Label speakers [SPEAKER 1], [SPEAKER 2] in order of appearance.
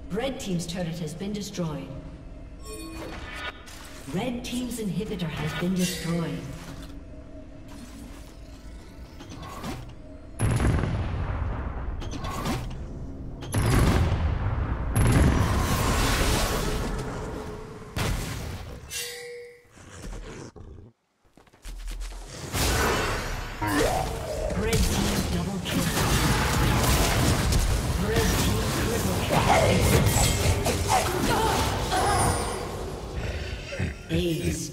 [SPEAKER 1] Red team's turret has been destroyed. Red team's inhibitor has been destroyed.
[SPEAKER 2] Ace.